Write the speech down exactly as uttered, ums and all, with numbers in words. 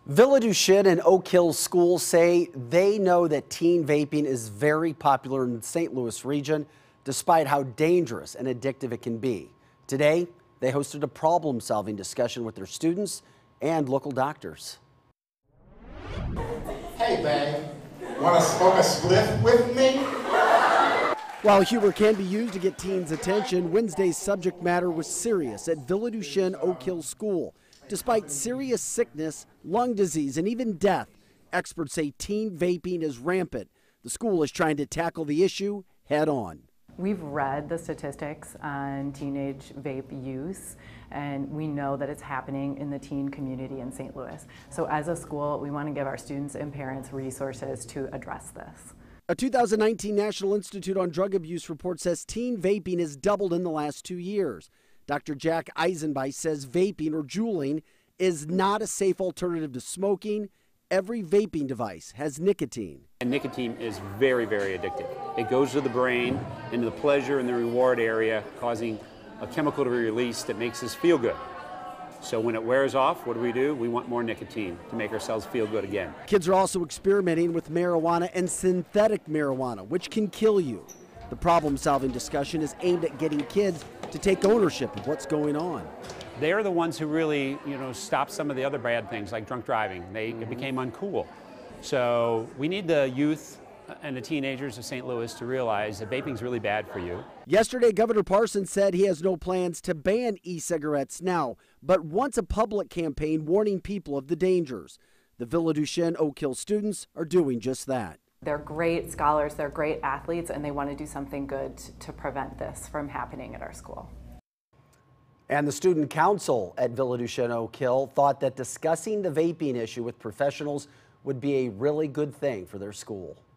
Villa Duchesne and Oak Hill schools say they know that teen vaping is very popular in the Saint Louis region, despite how dangerous and addictive it can be. Today, they hosted a problem-solving discussion with their students and local doctors. Hey, babe, want to smoke a spliff with me? While humor can be used to get teens' attention, Wednesday's subject matter was serious at Villa Duchesne Oak Hill School. Despite serious sickness, lung disease, and even death, experts say teen vaping is rampant. The school is trying to tackle the issue head on. We've read the statistics on teenage vape use, and we know that it's happening in the teen community in Saint Louis. So as a school, we want to give our students and parents resources to address this. A two thousand nineteen National Institute on Drug Abuse report says teen vaping has doubled in the last two years. Doctor Jack Eisenby says vaping or juuling is not a safe alternative to smoking. Every vaping device has nicotine. And nicotine is very, very addictive. It goes to the brain, into the pleasure and the reward area, causing a chemical to be released that makes us feel good. So when it wears off, what do we do? We want more nicotine to make ourselves feel good again. Kids are also experimenting with marijuana and synthetic marijuana, which can kill you. The problem-solving discussion is aimed at getting kids to take ownership of what's going on. They're the ones who really, you know, stopped some of the other bad things like drunk driving. They Mm-hmm. it became uncool. So we need the youth and the teenagers of Saint Louis to realize that vaping's really bad for you. Yesterday, Governor Parsons said he has no plans to ban e-cigarettes now, but wants a public campaign warning people of the dangers. The Villa Duchesne Oak Hill students are doing just that. They're great scholars, they're great athletes, and they want to do something good to prevent this from happening at our school. And the student council at Villa Duchesne Oak Hill thought that discussing the vaping issue with professionals would be a really good thing for their school.